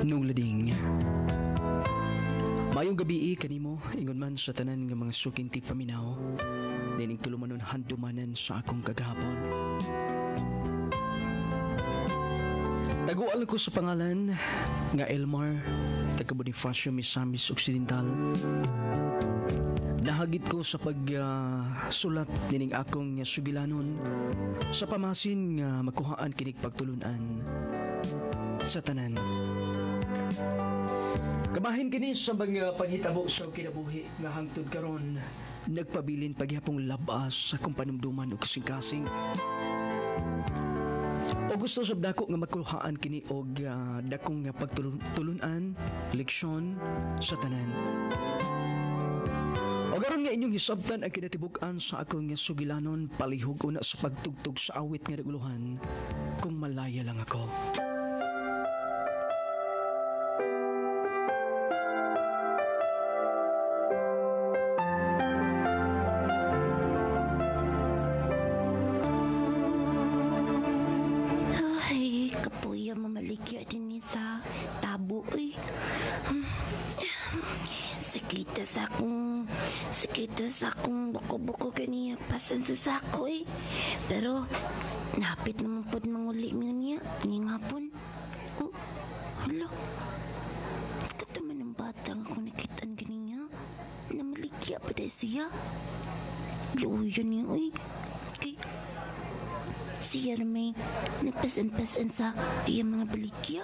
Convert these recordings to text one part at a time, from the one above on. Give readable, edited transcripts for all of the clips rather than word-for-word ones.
Anong lading? Mayong gabi kanimo, ingon man sa tanan nga mga sukintig paminaw. Dining tulumanon handumanan sa akong kagahapon. Taguan ko sa pangalan nga Elmar, taga Bonifacio, Misamis Occidental. Nahagit ko sa pagsulat dining akong sugilanon sa pamasin nga makuhaan kinig pagtulunan sa tanan. Kamahin kini sa mga paghitabo sa kinabuhi nga hangtod karon nagpabilin paghapong labas sa kung panumduman o kasing-kasing. O gusto sab dako nga makuhaan kini og dakong nga pagtulunan, leksyon sa tanan. O garon nga inyong hisabtan ang kinatibuk-an sa akong nga sugilanon palihog una sa pagtugtog sa awit nga naguluhan kung malaya lang ako. Mamaligya din sa tabo sakita sa akong buko-buko kaniya pasan sa sako pero napit naman po manguli niya ngayong hapon. Oh, hala, kataman ng batang ako nakitaan kaniya na maligya pa dahil siya luyan niya kay siya na may nagpasan-pasan sa iyang mga baligya.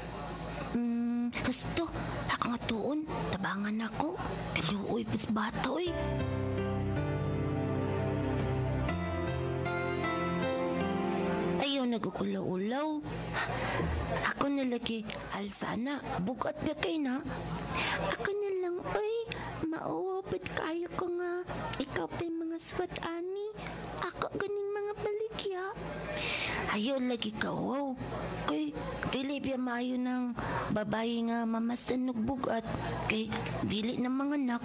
Gusto, ako nga tuon, tabangan ako. Kaluoy, pas bata, Ayaw nagukulaw-ulaw. Ako nalagi, alsana, bugat ba kayo na? Ako na lang, mauwapit kayo ko nga. Ikaw pa yung mga swat, ani. Ako ganing mga baligya. Ayaw lagi ka, wow. Kay, dili biya mayo ng babae nga mamasan nagbugat. Kay, dili na mga anak.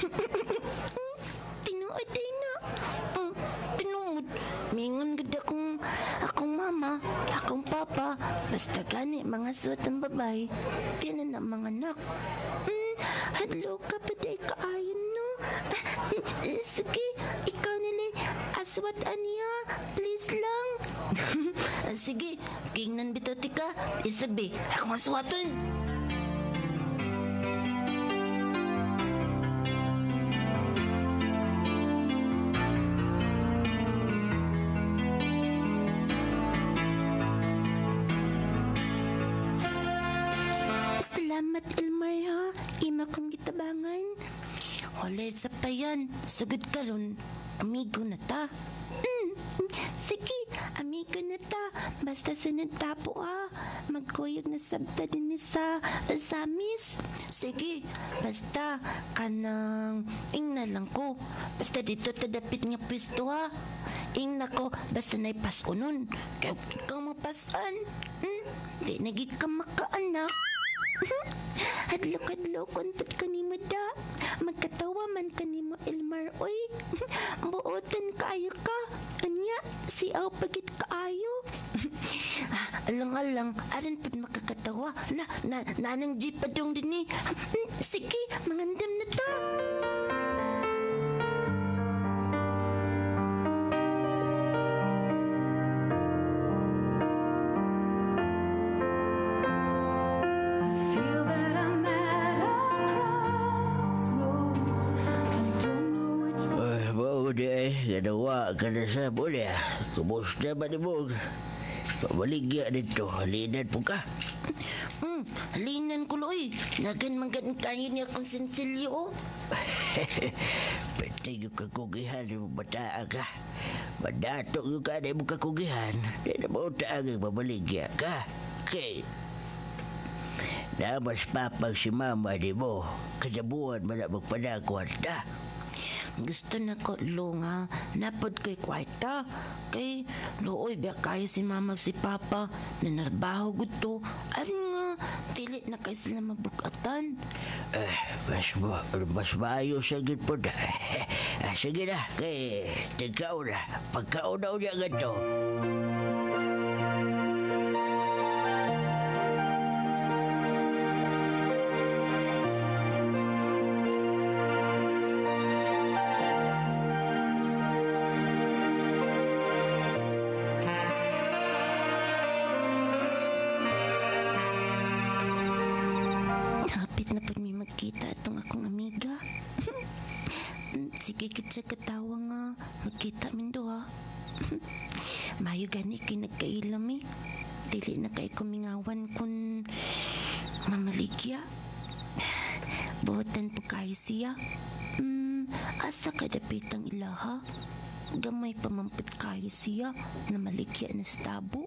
Tinuod ay na. Tinuod. Mingon ganda akong mama, akong papa. Basta gani, mga suot ng babae. Tiyan na mga anak. Hadlo ka pa day kaayon, no? Sige, ikaw nila aswat aniya. Please lang. Sige, kingnan bitaw tika. Isabi, ako maswaton. Salamat, Elmar, ha? Ima kong gitabangan. Wala sa payan. Sagad ka ron. Amigo na ta. Sige, amigo na ta. Basta sunod tapo, ha? Magkuyog na sabta din sa Samis. Sige, basta kanang ingna lang ko. Basta dito tadapit nga pwesto, ha? Ingna ko, basta na'y pasko nun. Kaya ikaw mapasan. Di nagig ka makaanak. Hadlok-hadlok kontot ka ni mo da. Magkatawa man ka ni mo, Elmar, buotan kaayo ka. Anya, siaw pagit kaayo. Alang-alang, aran pa makakatawa. Nanang jeep pa dong din sige, mangandam na ta. Ganawa ka na sa boleh. Kumusta ba ni mo? Pabaligya dito. Halinan po ka. Halinan ko loy. Nagan manggan kayo niya kong sinsilyo. Pwede yung kakugihan mo bataan ka. Madatok yung ka na mo kakugihan. Di na mo taang pabaligya ka. Okay. Namas papag si mama di mo. Kasabuhan man na magpanakuan na. Gusto na ko lunga napod ko'y kwarta kay looy ba kayo si mama si papa na narbaho gusto aron nga tili na kayo sila mabukatan. Mas maayo sa gid po na. Sige na kay tigkaw na pagkaunaw niya ganito. Sige kita katawa nga. Magkita min doha. Mayo gani kinagkailam eh. Dili na kay kumingawan kun mamaligya. Buhatan po kayo siya. Asa kadapitang ilaha. Gamay pamampit kayo siya na maligya na sa tabo.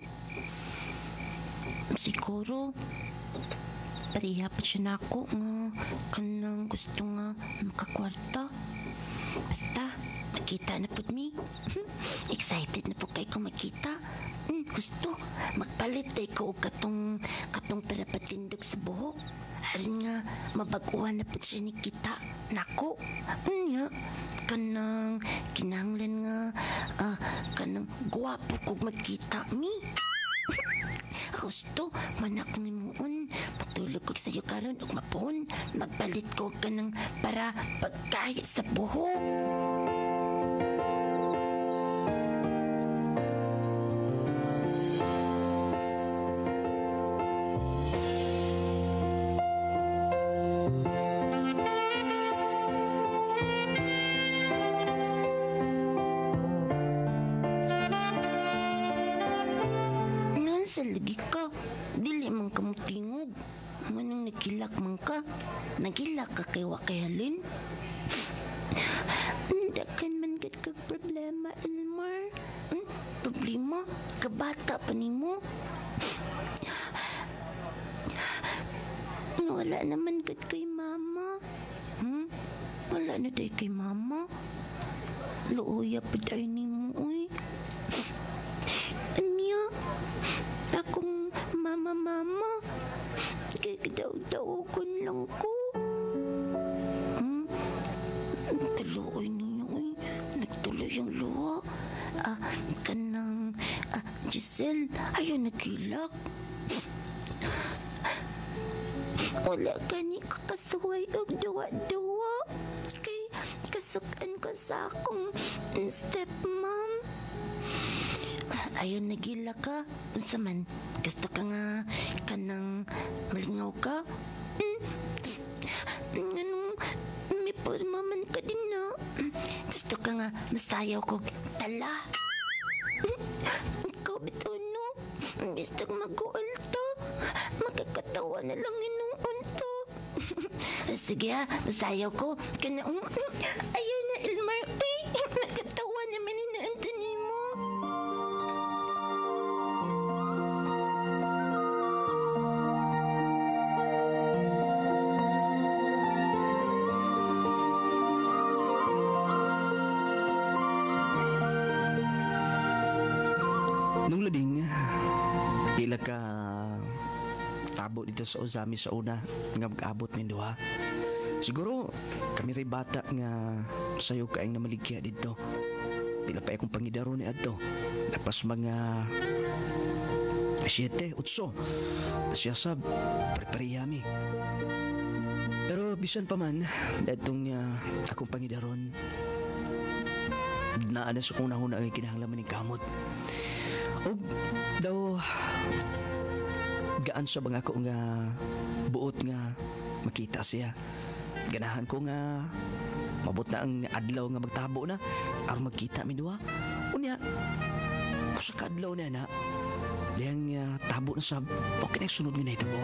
Siguro pareha pa siya na ako nga kanang gusto nga makakwarta. Basta makita na po mi. Excited na po kayo kung makita. Gusto magpalit ay ko katong perapatindog sa buhok. Arin nga mabaguhan na po siya ni kita. Nako, anya kanang kinahanglan nga kanang guwapo kog magkita mi. Gusto manak ni moon patulog ko sa iyo karon ug mapon magpalit ko kanang para pagkaya sa buhok. Lagi ka, dili man ka mutingog. Manang nagilak man ka. Nagilak ka kay Wakahalin. Dakan man gad kag problema, Elmar. Problema? Kabata pa ni mo. Wala naman gad kay mama. Wala na day kay mama. Luuya pa day ni mo, uy. Anya? Akong mama. Kaya daw-dawagon lang ko. Kaluoy niyo eh. Nagtuloy ang luha. Kanang Giselle, ayaw nagilak. Wala ka ni kakasuway og duwa-duwa. Kay kasukan ko sa akong stepmom. Ayaw nagila ka. Unsa man, gusto ka nga kanang malingaw ka? Anong may porma man ka din na? Gusto ka nga masayaw ko tala? Ikaw bitaw no? Gusto ka mag-uulto? Magkakatawa na lang inuun to. Sige ha, masayaw ko. Ayaw na Elmar. Ay, magkatawa naman inuun to ni mo. Nung lading, pila ka tabo dito sa Uzami sa una nga mag-abot min duha. Siguro kami ray bata nga sayo kaayong namaligya dito. Pila pa akong pangidaro ni adto. Tapos mga 7, 8. Siya sab prepariyami. Pero bisan pa man datong akong pangidaron naana sa kung nahuna ang kinahanglaman ni kamot. O daw gaan sa mga ko nga buot nga makita siya. Ganahan ko nga mabot na ang adlaw nga magtabo na aron magkita mi duha. Unya sa kadlaw na na diyang tabo na sa okay na sunod mi na itabo.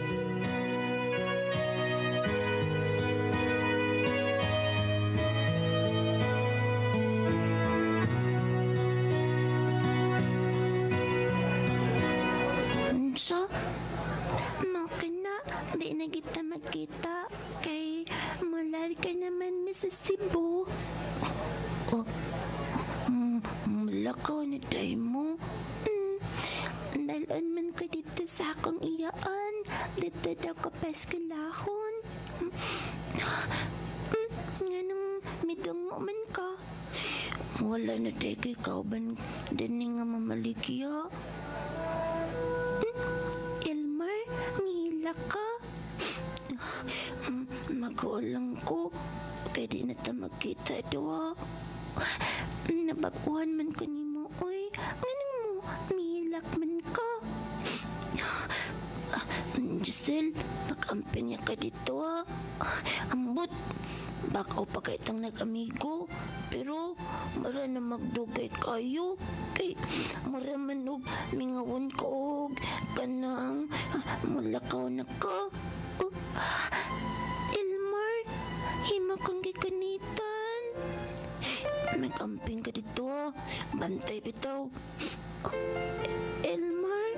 Di na kita magkita kay malal ka naman mi sa Cebu. Malakaw na day mo. Dalon man ka dito sa akong iyaan. Dito daw ka paskalahon. Nganong midungo man ka. Wala na day kay kauban din nga mamaligya. Elmar, mihila ka. Mag-ulang ko kaya di na ta magkita doa. Nabaguhan man ko ni mo, oy. Ganun mo, mihilak man ka. Giselle, mag-ampin niya ka dito ha. Ambot, bakaw pa kay itang nag-amigo. Pero, mara na magdugay kayo. Kay, mara manog, mingawon ka og kanang mulakaw na ka. Elmar, hima kang gikanitan. Mag-ampin ka dito ha. Bantay bitaw. Elmar?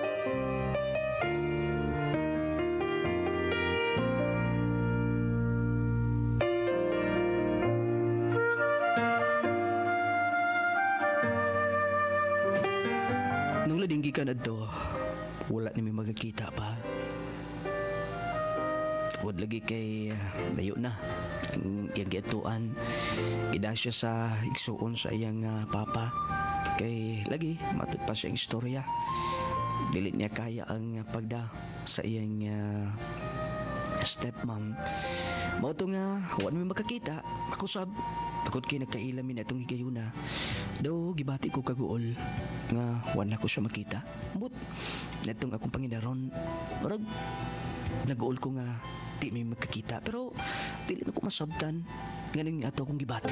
Nung ladinggi ka na to, wala na may magkakita pa. Huwag lagi kay layo na. Ang iyang giatuan. Ida siya sa igsuon sa iyang papa. Kay lagi, matut pa siyang istorya. Dili niya kaya ang pagda sa iyang stepmom. Mao to nga, wala may makakita. Ako sab, pagod kay nagkailamin itong higayuna. Do, gibati ko kaguol nga wala ko siya makita. But, netong akong Panginoon, marag, naguol ko nga di may magkakita. Pero, dili na ko masabtan. Ngayon ato akong gibati.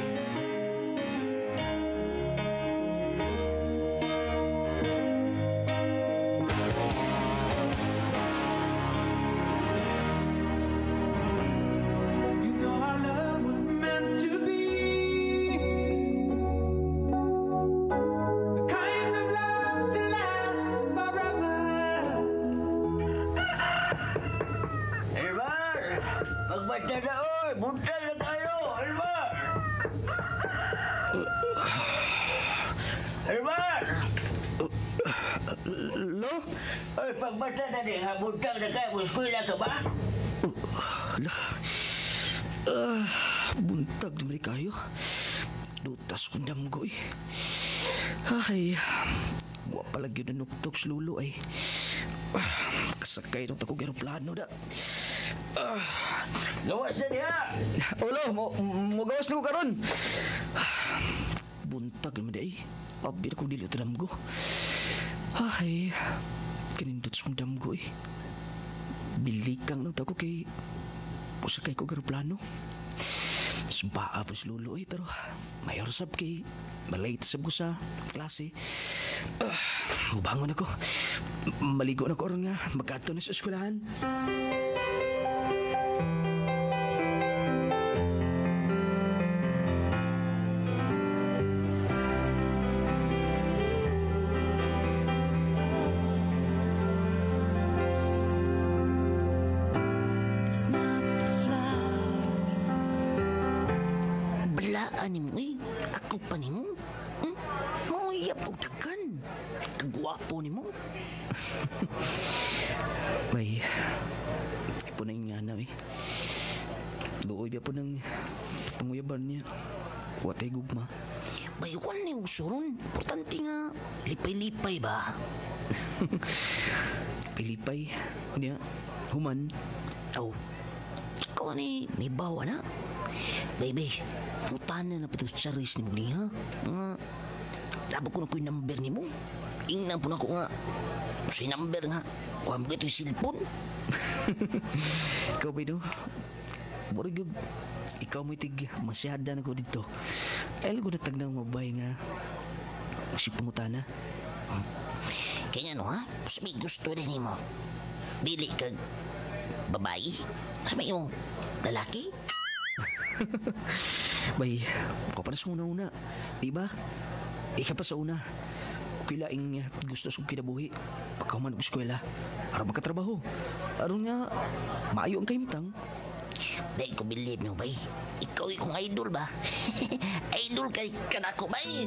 Pagbata na, oy! Buntag na tayo! Elmar! Elmar! Lo? Oy, pagbata na din, ha? Buntag na kayo. Eskwela ka ba? Buntag naman kayo. Dutas kong damgoy. Ay, buwa pala yun na nuktok si Lulo ay. Kasakay ng takong aeroplano da. Gawas na niya! Olo, mo gawas na ko karon. Buntag naman day. Pabir ko dili ito damgo. Ay, kinindot sa kong damgo eh. Bilikang lang ako kay pusakay ko aeroplano. Subaa po si Lulo eh, pero mayor sab kay malate sab ko sa klase. Bangon ako. Maligo na ko ron nga. Magkato na sa eskwelahan. Balaan ni mo eh. Ako pa ni mo. Manguyap kong takan. Kagwapo ni mo. May po na yung nganaw eh. Luoy niya po ng panguyaban niya. Watay gugma. Baywan ni usuron. Importante nga. Lipay-lipay ba? Pilipay. Niya. Human. Oh. Ikaw ni may bawa na. Baby, putanan na pa ito charis ni mo ni ha? Nga, labo ko na ko yung number ni mo. Ingnan po na ko nga. Sa number nga. Kuha mo ito yung silpon. Ikaw ba ito? Borigog. Ikaw mo itig masyada na ko dito. Ay, lago na tagnang mabay nga. Si pangutana. Kanya no ha? Sabi gusto rin ni mo. Dili kag babae. Sabi mo, lalaki? Bay, ko pa na sa una-una. Diba? Ika pa sa una. Kilaing gusto sa kinabuhi. Pagka man eskwela. Araw magkatrabaho. Araw nga, maayo ang kaimtang. Dahil ko believe mo bay. Ikaw ikong idol ba? Idol kay kanako bay.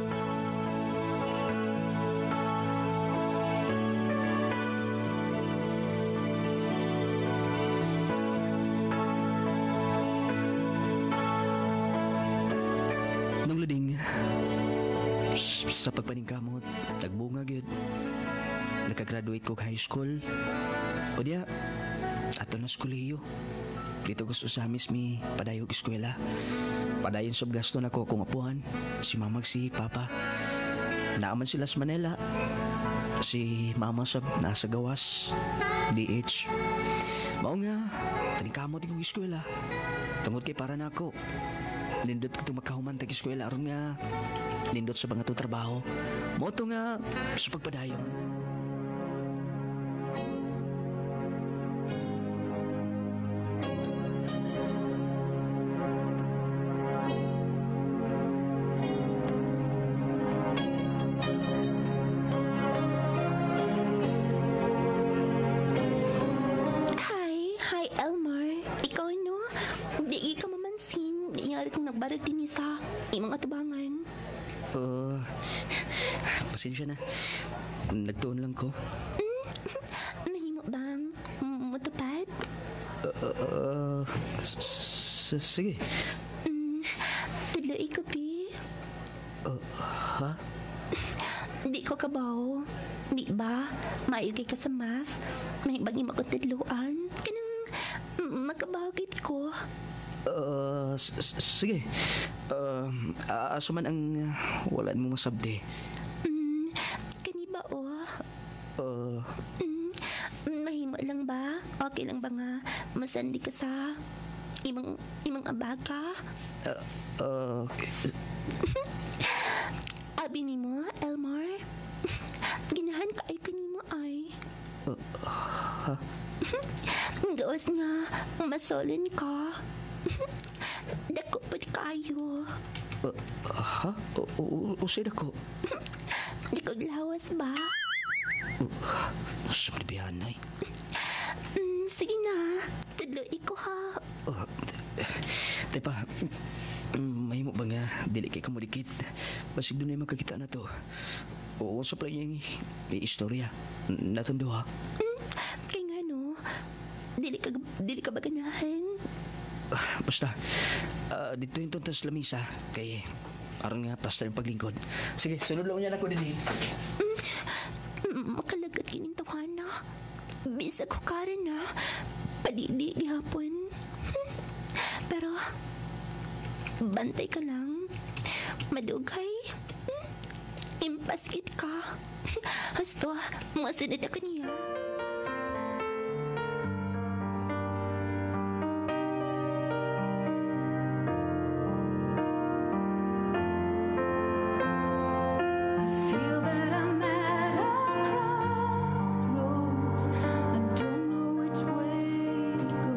Nung lading, sa pagpaningkamot, nagbunga gyud. Nakagraduate ko high school. O diya, ato na skoleyo. Dito gusto sa amis mi padayog eskwela. Padayon sab gasto na ko kung apuhan. Si mamag si papa. Naaman sila sa Manila. Si mama sab nasa gawas. DH. Mao nga, tanikamot ikong eskwela. Tungod kay para na ako. Nindot ko itong makahuman tag eskwela aron nga nindot sa mga to trabaho. Moto nga sa pagpadayon. Hi Elmar. Ikaw no? Di ka mamansin. Di nga kong nagbarag din sa imong atubangan. Pasensya na. Nagtuon lang ko. Mahimo bang matupad? Sige. Tuloy ko, Pi. Ha? Di ko kabaw. Di ba? Maayo kay ka sa math. May bagi makutudluan. Kanang makabawagit ko. Sige. Aso man ang wala mo masabdi. Kani ba mahimo lang ba? Okay lang ba nga masandi ka sa imong abaga? Abi ni mo, Elmar? Ginahan ka ay kanimo ay. Gawas nga, masolin ka. Dako pa kayo. Ha? Usay ko. Di ko glawas ba? Sabihan ay. Sige na, tuloy ko ha. Tepa, may mo ba nga dili kay kamudikit? Basig doon ay magkakita na to. Oo, sa pala yung istorya. Natundo ha? Kaya nga no, dili ka ba ganahan? Basta, dito yung tuntas lamisa. Kaya, aron nga pasta yung paglingkod. Sige, sunod lang niya ako din. Makalagat kining tawhana. Bisa ko ka rin na. Padidi gihapon. Pero, bantay ka lang. Madugay. Impaskit ka. Hasto, mga sinada ka niya. Feel that I'm at a crossroads. I don't know which way to go.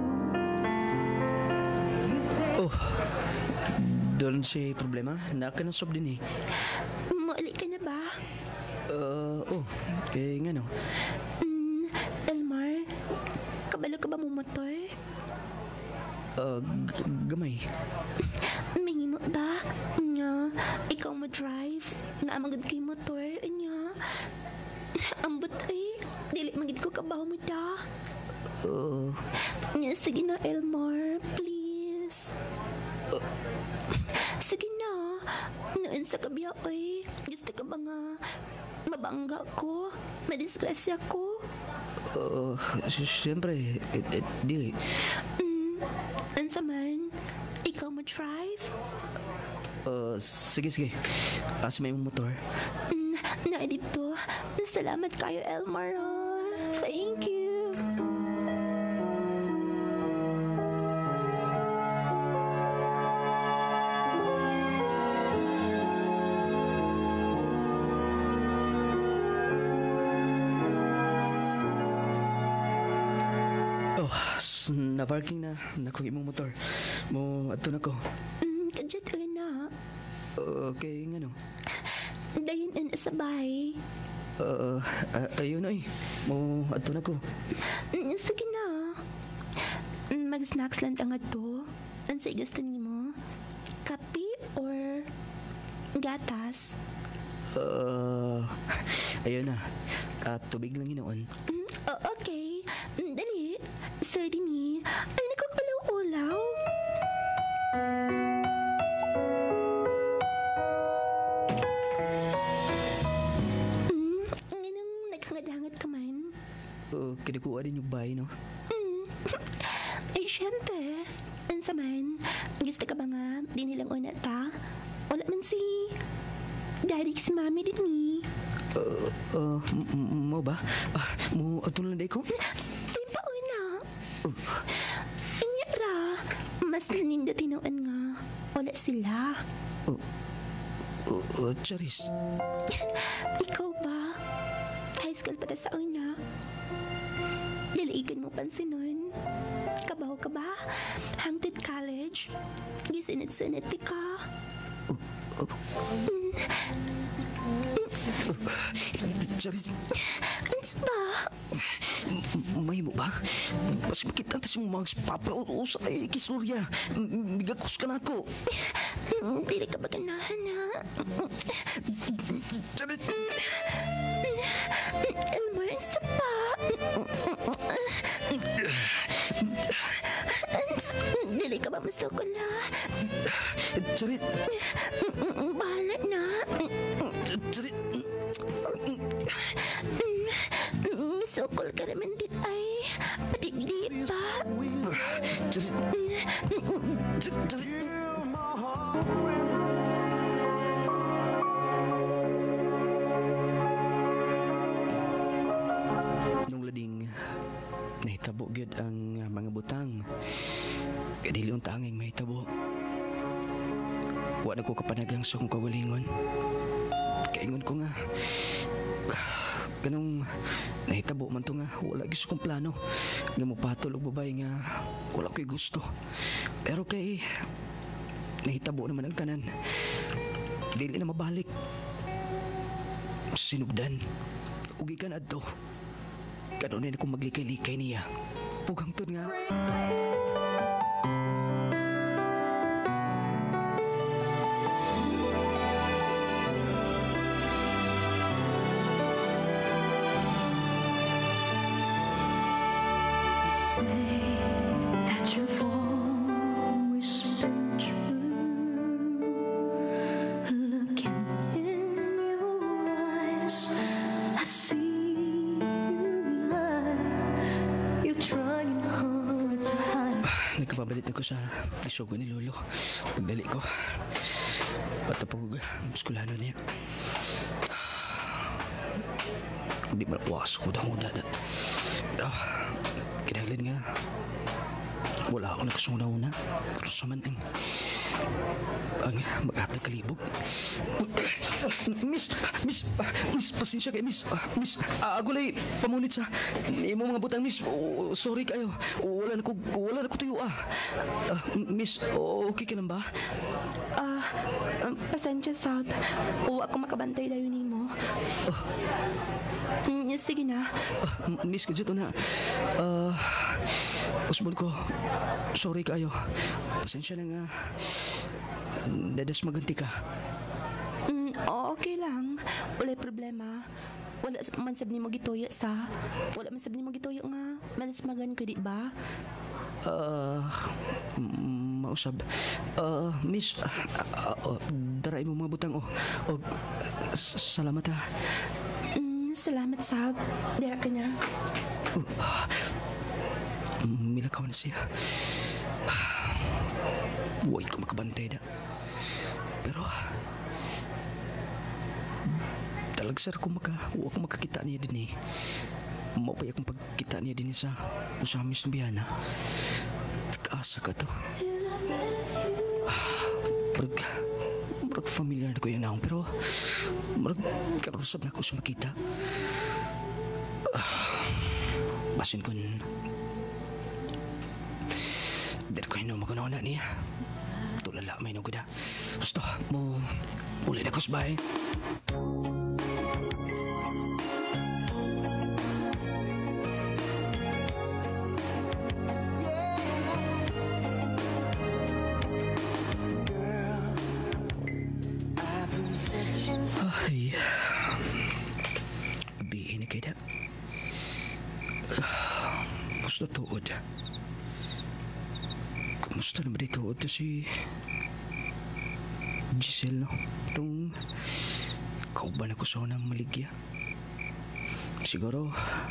You say Oh, doon si problema. Nakanasab din eh. Mauli ka na ba? Nga no. Elmar, kabalo ka ba mo motor? Gamay. Mahimo ba? Nga, ikaw mo drive. Naamagad kay motor. Anya, ambot ay. Dili magid ko kabaw mo da. Nya, sige na Elmar, please. Sige na. Noon sa kabiya ay. Gusto ka ba nga mabangga ko? Madisgrasya ko? Siyempre, dili. Ansa man, ikaw mo drive? Sige. Asa may mong motor. Na dito. Salamat kayo, Elmar. Thank you. Na-parking na. Nakuha imong motor. Mo, ato na ko. Kadyat ko na. Okay, nga no. Dayon na sa bahay. Ayun ay. Mo, ato na ko. Sige na. Mag-snacks lang tanga to. Ang sa gusto ni mo? Kape or gatas? Ayun na. Tubig lang ginoon. Okay. Dali. Sir Dini. Ay, nakakulaw-ulaw. Nganong naghangat-hangat ka man? Kinikuha din yung bahay, no? Ay, syempre. Ansa man, gusto ka ba nga di nilang una ta? Wala man si daddy si mami din ni. Mo ba? Mo atulan day ko? Di ba una? Inya ra. Mas naninda tinuan nga. Wala sila. Charis. Ikaw ba? High school pa ta sa una. Diliigan mo pansinon. Kabaw ka ba? Hangtod college. Gisinit-sunit ka. Charis, Ans ba? may mo ba? Mas makita tas mo mga papa o sa kisurya. Bigakos ka na ako. Dili ka ba ganahan ha? Charis. Elmar, isa pa. Ans, dili ka ba masukol ha? Charis. Bahala na. Charis. Masukol ka naman din ay. Padigdi pa. Charis. Charis. Nung lading nahitabo gyud ang mga butang. Kaya dili unta angay mahitabo. Wa na ko kapanagang sa kong kawalingon. Kaingon ko nga ganong nahitabo man to nga wala gyud sa kong plano nga mopatol og babae nga wala ko'y gusto. Pero kay nahitabo naman ang tanan. Dili na mabalik. Sinugdan. Ugi ka na adto. Kanunay na kong maglikay-likay niya. Pugang to nga. That you've always been true. Looking in your eyes, I see you lie. You're trying hard to hide. Nagkapabalit ako sa isugo ni Lolo. Pagdali ko. Patapog muskulano niya. Hindi malawas ko muda-muda na. Pero, kinahanglan nga. Wala ako nagkasuna-una. Pero sa man ang mag-atag kalibog. Miss, pasensya kayo, Miss. Miss, agulay, pamunit sa imong mga butang, Miss. Sorry kayo. Wala na ko tuyo, Miss, okay ka lang ba? Pasensya, Sab. O ako makabantay dayo ni mo. Sige na. Miss, kadyo to na. Usbon ko, sorry kayo. Pasensya na nga. Dadas maganti ka. Okay lang. Wala'y problema. Wala man sab ni mo gituyo sa. Wala man sab ni mo gituyo nga. Manas magan ko, di ba? Mausab. Miss, daray mo mga butang. Salamat ha. Salamat, Sab. Diya ka na. Milakaw na siya. Huwag ko makabantay na. Pero talagsar ko huwag ko makakita niya din eh. Maupay akong pagkita niya din sa usamis ng biyana. Tag-asa ka to. Marag familiar na ko yung naong, pero marag karusap na ako sa makita. Basin ko dito ko yung magunaw na niya. Tulala may nagada. Gusto mo uli na ko sa bahay. Ay, bihin na kayo na. Gusto tuod. Kumusta naman dito tuod to si Giselle, no? Itong kauban ako sa unang maligya. Siguro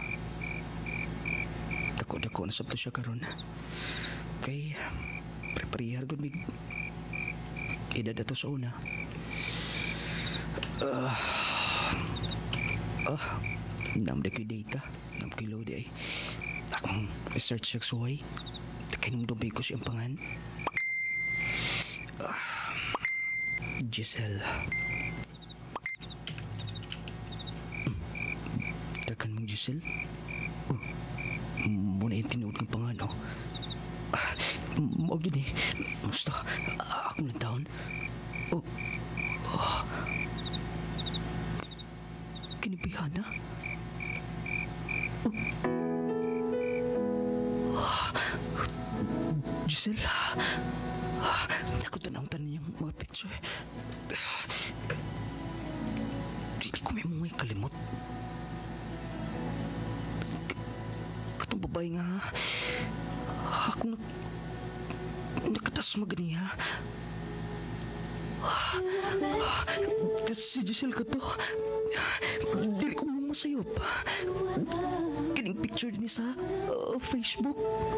takot-dako na sabto siya karon. Kay preparihar gud mig edad ato sa una. Namda ko data. Nam ko load ay. Akong search sa suway. Takay nung dobe ko siyang pangan. Giselle. Takan mong Giselle? Muna yung tinuod ng pangan, oh. Huwag yun eh. Basta, akong lang taon. Kinibihan na? Giselle, ako tanong-tanong niyang mga picture. Dili ko may kalimot. Katong babae nga, ako nakatas maganiya. Si Giselle ka to. Dili ko mong masayop. Kining picture din sa Facebook.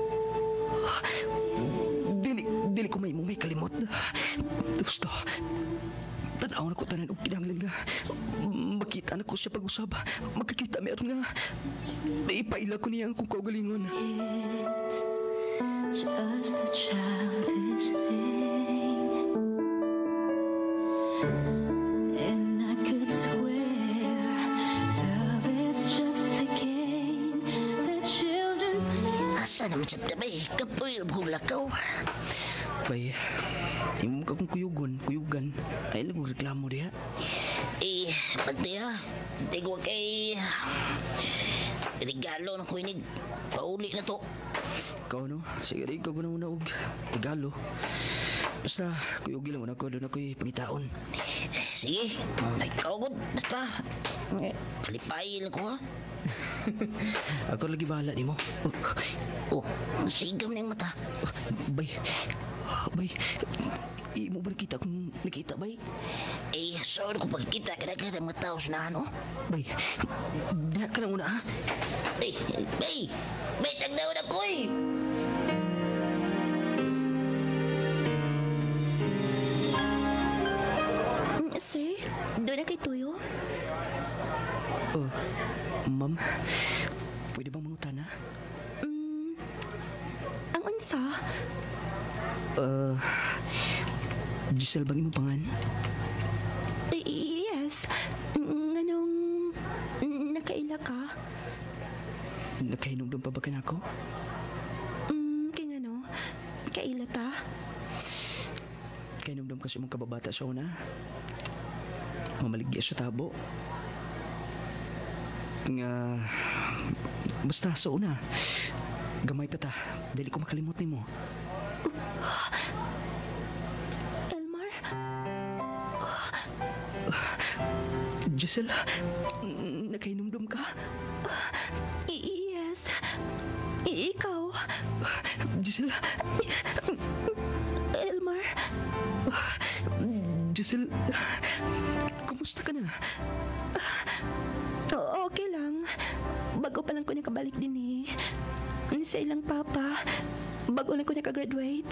Dili ko may kalimot. Gusto. Tanaw na ko tanan og kinahanglan nga. Makita na ko siya pag-usab. Magkakita meron nga. Ipaila ko niya kung kaugalingon. It's just a childish thing, and I could swear love is just a game that children play. Asa naman sa tabi? Kapoy ang lakaw. Bay, imo ka kung kuyugan. Ay nagreklamo diha. Pati ha. Hindi ko kay... regalo na ko inig. Pauli na to. Ikaw no, sige rin ikaw na og regalo. Basta kuyugi lang ako doon ako'y pangitaon. Sige, ikaw good. Basta, palipayin ko ha. Ako lagi bahala ni mo. Sigam na yung mata. Bay, imo ba nakita kung nakita, bay? Sorry kung pagkita ka na mga tao sa ano. Bay, diha ka lang una ha? Bay, tagdaw na ko eh. Sir, doon na kay Tuyo? Ma'am, pwede bang mangutana? Ang unsa? Giselle bang imong pangan? Yes. Nganong nakaila ka? Nakahinumdum pa ba ka na ako? Kaya ngano? Kaila ta? Kahinumdum kasi mong kababata sa una. Mamaligya sa tabo. Nga... Basta sa una. Gamay pa ta. Dili ko makalimot ni mo. Elmar? Giselle, nakahinumdum ka? Yes. Ikaw? Giselle, Elmar? Giselle, kumusta ka na? Okay lang. Bago pa lang ko niya kabalik din eh. Sa ilang papa. Bago lang ko niya ka-graduate.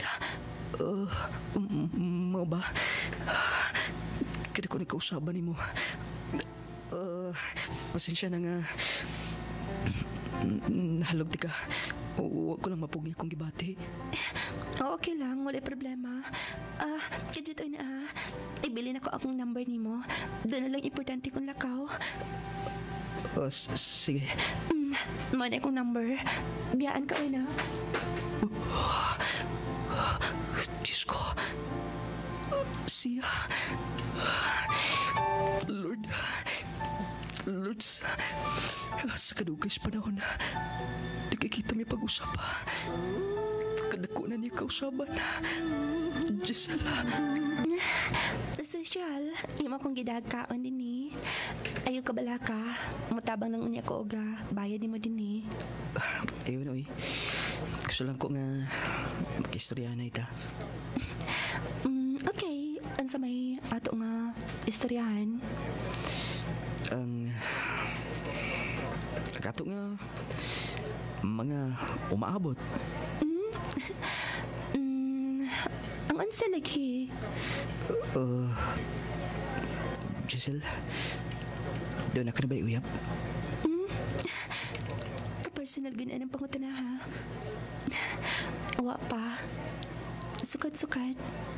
Mo ba? Kada ko nagkausaban ni mo. Pasensya na nga. Nahalog di ka. Huwag ko lang mapugi kung gibati. Okay lang, wala problema. Kadyo tayo na ibili na ko akong number ni mo. Doon na lang importante kong lakaw. Sige. Mo na akong number. Biyaan ka na. Diyos ko. Siya. Lord, sa kadugay sa panahon na nakikita may pag-usap. Kadako na niya kausaban. Giselle. Social, imo kong gidagkaon din eh. Ayaw ka bala ka. Mutabang ng unya ko oga. Bayad mo din eh. Ayun, oy. Gusto lang ko nga makistorya na ita. Okay. Ansa may ato nga istoryahan? Ang ato nga mga umaabot. Ang ansa lagi. Giselle, Doon na ka na ba uyab? Ka-personal ganyan ang pangutana ha. Awa pa. Sukat-sukat.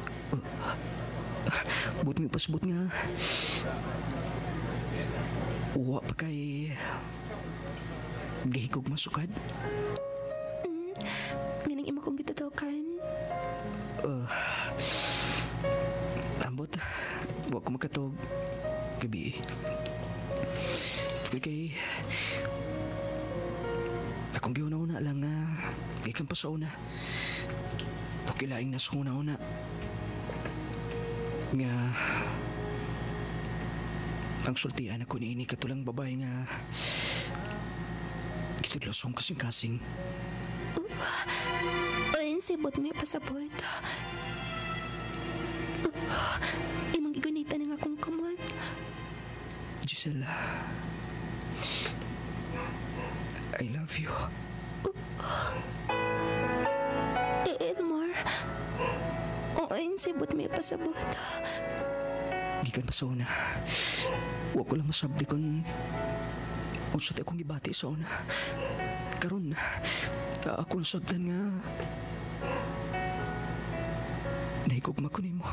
Buot mo pasbot nga. Uwa pa kay... Gihigog masukad. Ganang ima kong gitatokan. Ambot. Huwag ko makatog. Gabi. Kay... Akong giuna-una lang nga. Gikan pa sa una. Pakilaing nasa una-una. Nga... Ang sultian ako ni ini katulang babae nga... Kitudlosong kasing-kasing. Ayun, sibot mo yung pasabot. Imang igunita na nga akong kamot. Gisela, I love you. Elmar. Ayun, sibot mo yung pasabot. Gikan pa sa una. Huwag ko lang masabdi kung... Kung sa akong gibati sa una. Karon, ako nasabdan nga... Nahigugma ko nimo.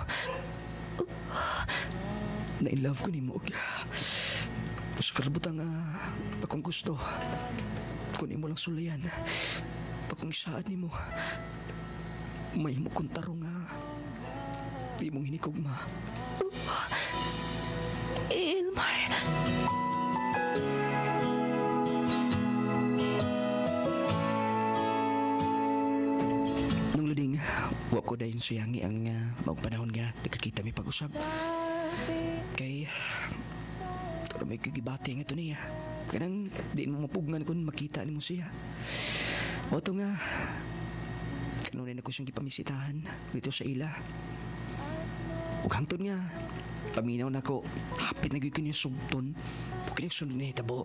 Na-in-love ko nimo. Sa karabutan nga akong gusto. Kung imo lang sulayan. Pakong isaan nimo. May mo kong tarong nga. Di mong hinikugma. Elmar. Nung lading, wa ko dahin suyangi ang maong panahon nga nakakita mi pag-usap. Kay, turo may kagibati nga ito niya. Kanang di mo mapugngan kung makita ni mo siya. O ito nga, kanunay na ko siyang gipamisitahan dito sa ila. Ug hangtod nga, paminaw na ko, hapit na gyud yung sugton. Bukid ang sunod na hitabo.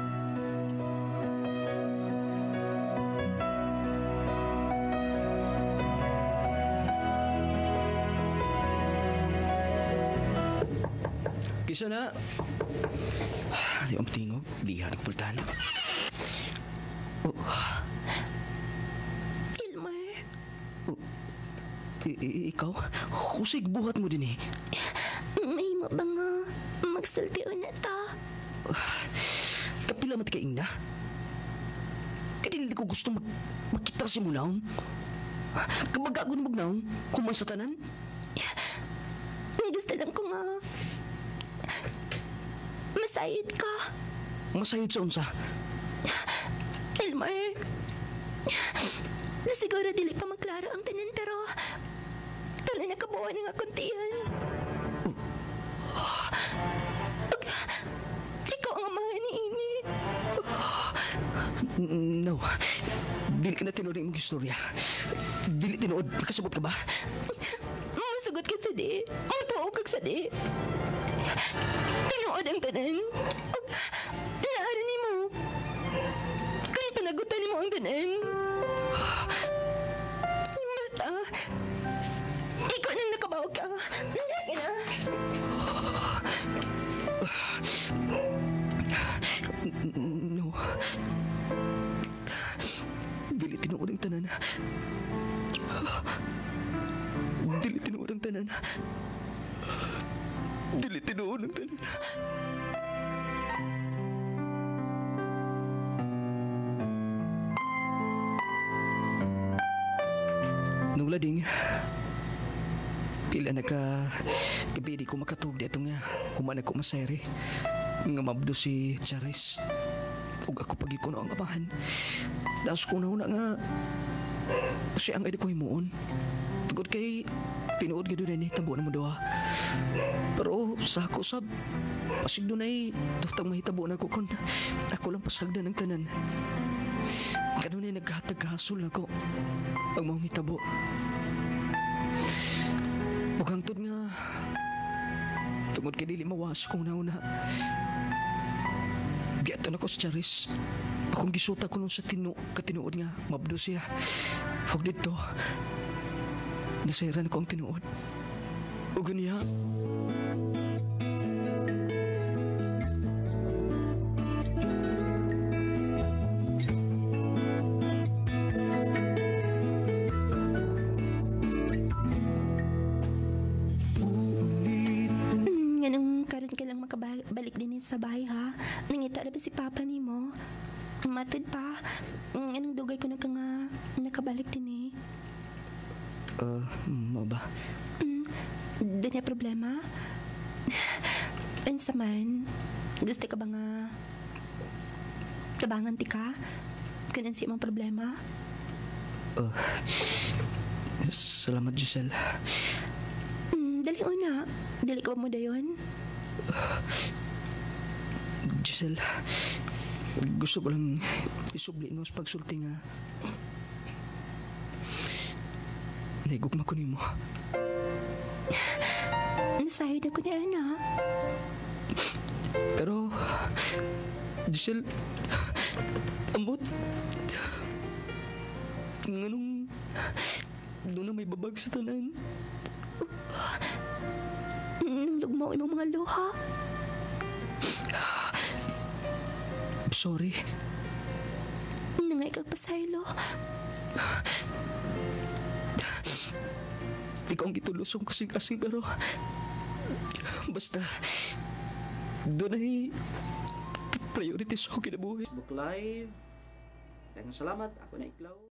Kisa na. Di ang tingog, lihan ko pultahan. Elmar. Ikaw? Kusig buhat mo din eh. May mo ba nga magsulti na ta? Kapila mat kaing na. Kadili ko gusto makita si Munaw. Kapag ako ni Mugnaw, kuman sa tanan. Gusto lang ko nga masayod ka. Masayod sa unsa. Elmar. Siguro dili pa magklaro ang tanan pero tala na kabuhan nga kuntihan. Ikaw ang amahan ni Ini. No. Dili ka na tinuod ang imong istorya. Dili tinuod. Makasabot ka ba? Masugot ka sa di. Matuog ka sa di. Tinuod ang tanan. Naaran ni mo. Kaya panagutan ni mo ang tanan. Basta, ikaw nang nakabaw ka. Hindi ka na. No. Dili tinuod ang tanan. Dili tinuod ang tanan. Dili tinuod ang tanan. Nung lading, pila na ka gabi di ko makatug dito nga kuman ako masayri nga mabdo si Charis ug ako pagi ko ang amahan das ko na nga siya ang edi ko himuon tugod kay tinuod gid ni tabo na mo duha pero sa ako sab pasig dunay dustang mahitabo na ko kon ako lang pasagdan ng tanan kanunay naghatag-hasol ako ang mga hitabo. Bukangtod nga, tungod kay dili mawas kong nauna. Giatan ako sa Charis. Akong gisuta ko nun sa katinuod nga, mabdo siya. Huwag dito. Nasairan ako ang tinuod. O ganiya. sa bahay ha. Nangita na ba si Papa ni mo? Matid pa. Anong dugay ko na ka nga nakabalik din eh. Mo ba? Doon niya problema? Unsa man? Gusto ka ba nga tabangan ti ka? Kanan si mong problema? Salamat, Giselle. Dali una. Dali ko mo dayon? Giselle, gusto ko lang isubli mo sa pagsulti nga. Naigugma ko nimo. Nasayod ako niya, ana. Pero, Giselle, ambot. Nganong doon na may babag sa tanan. Nang lugmaw imong mga luha. Sorry. Nangay kag pasaylo. Di ko ang gitulusong kasing-kasing pero basta doon ay priorities ko kinabuhi. Facebook Live. Salamat. Ako na iklaw.